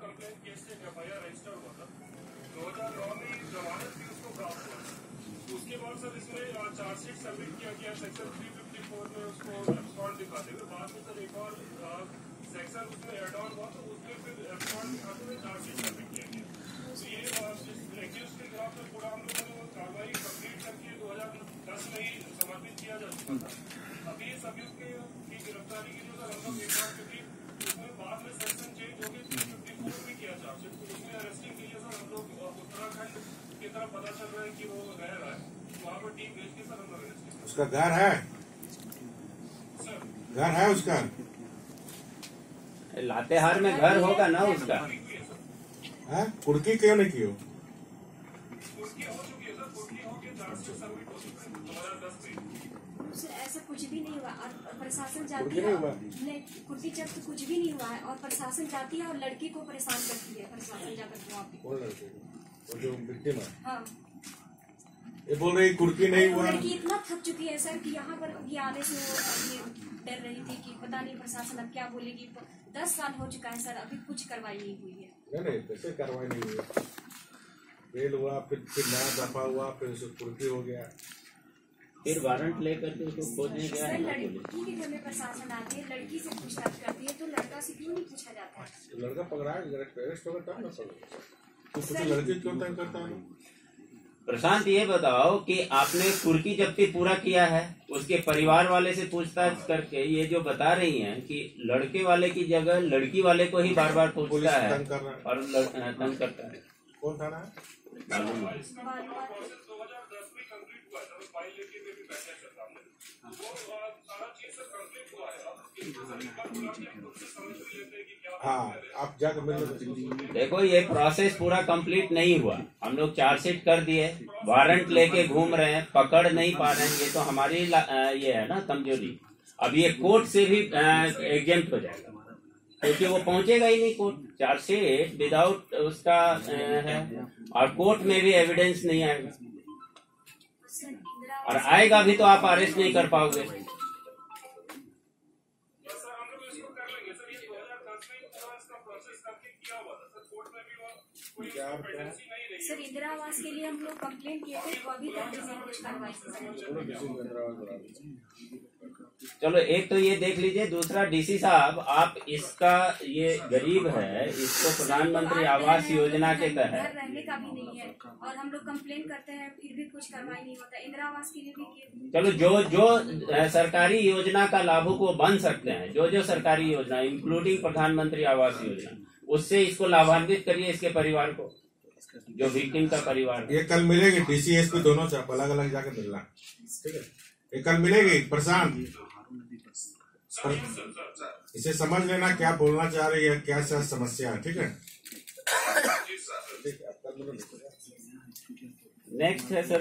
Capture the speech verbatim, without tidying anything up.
Complaint case से F I R register हुआ था दो हजार नौ में जमानत भी उसको प्राप्त हुआ। उसके बाद सर इसमें चार्जशीट सबमिट किया गया सेक्शन थ्री फिफ्टी फोर में उसको एब्सकॉन्ड दिखाते हुए। बाद में सर एक और सेक्शन उसमें एड ऑन हुआ तो उसमें फिर एब्सकॉन्ड दिखाते हुए चार्जशीट सबमिट किया गया। तो ये एक्यूज के खिलाफ में पूरा हम लोगों ने वो कार्रवाई कंप्लीट करके दो हजार दस में ही समर्पित किया जा चुका था। अभी इस अभियुक्त की गिरफ्तारी की जो सर हम लोग एक बार थी उसमें बाद में सेक्शन चेंज हो गया थ्री फिफ्टी फोर में किया चार्जशीट। तो उसमें अरेस्टिंग के लिए सर हम लोग उत्तराखंड की तरफ पता चल रहा है कि वो रह रहा है, वहाँ पर टीम भेज के सर हम लोग अरेस्ट। उसका घर है सर घर है उसका लातेहार में घर होगा ना उसका। है कुर्की क्यों नहीं की हो? कुर्की हो चुकी है सर, कुर्की हो के चार्जशीट सबमिट हो चुका है दो हजार दस में। ऐसा कुछ भी नहीं हुआ और प्रशासन जाती कुर्की है नहीं हुआ? नहीं, कुर्की जब्त कुछ भी नहीं हुआ है और प्रशासन जाती है और लड़की को परेशान करती है। प्रशासन जाकर वहाँ पे कौन लड़के को? वो जो विक्टिम है हाँ ये बोल रही कुर्की नहीं वो हुआ। लड़की इतना थक चुकी है सर कि यहाँ पर अभी आने से वो अभी डर रही थी कि पता नहीं प्रशासन अब क्या बोलेगी। दस साल हो चुका है सर, अभी कुछ कार्रवाई नहीं हुई है। नहीं नहीं कैसे कार्रवाई नहीं हुई? जेल हुआ फिर फिर नया दफा हुआ फिर उसे कुर्की हो गया। फिर वारंट लेकर के उसको खोजने गया सर है ना लड़की पुलिस। के घर में प्रशासन आती है, लड़की से पूछताछ करती है तो लड़का से क्यों नहीं पूछा जाता है? लड़का पकड़ा है अरेस्ट होगा तब ना पकड़ेगा। तो कुछ लड़की क्यों तंग करता है? प्रशांत ये बताओ कि आपने कुर्की जब्ती पूरा किया है, उसके परिवार वाले से पूछताछ करके ये जो बता रही हैं कि लड़के वाले की जगह लड़की वाले को ही बार बार पूछता है तंग कर रहा है। और लड़- तंग करता है। कौन थाना है? मालूम है। इसका प्रोसेस दो हजार दस में कंप्लीट हुआ था, फाइल लेके में भी बैठे थे सामने। वो सारा चीज से कंप्लीट हुआ है। अब इसको सर एक बार बुला के खुद से समझ भी लेते हैं कि क्या हाँ आप जाकर मिल लो। देखो ये प्रोसेस पूरा कंप्लीट नहीं हुआ। हम लोग चार्जशीट कर दिए, वारंट लेके घूम रहे हैं, पकड़ नहीं पा रहे हैं। ये तो हमारी ये है ना कमजोरी। अब ये कोर्ट से भी एग्जेम्प्ट हो जाएगा क्योंकि वो पहुंचेगा ही नहीं कोर्ट। चार्जशीट विदाउट उसका है और कोर्ट में भी एविडेंस नहीं आएगा और आएगा भी तो आप अरेस्ट नहीं कर पाओगे। सर हम लोग इसको कर लेंगे सर। ये दो हजार दस में पूरा इसका प्रोसेस कंप्लीट किया हुआ था सर। कोर्ट में भी वो कोई पेंडेंसी नहीं रही। सर इंदिरा आवास के लिए हम लोग कंप्लेंट किए थे तो अभी तक किसी ने कुछ कार्रवाई नहीं। चलो एक तो ये देख लीजिए, दूसरा डीसी साहब आप इसका ये गरीब है, इसको प्रधानमंत्री आवास योजना के घर तहत रहने का भी नहीं है और हम लोग कंप्लेंट करते हैं फिर भी कुछ कार्रवाई नहीं होता। इंदिरा आवास के लिए भी किए। चलो जो जो अ, सरकारी योजना का लाभुक वो बन सकते हैं, जो जो सरकारी योजना इंक्लूडिंग प्रधानमंत्री आवास योजना, उससे इसको लाभान्वित करिए इसके परिवार को, जो विक्टिम का परिवार है। ये कल मिलेगी डीसी एसपी दोनों से अलग अलग जाके मिलना ठीक है। ये कल मिलेगी प्रशांत पर, इसे समझ लेना क्या बोलना चाह रही है, क्या सा समस्या है। ठीक है नेक्स्ट है सर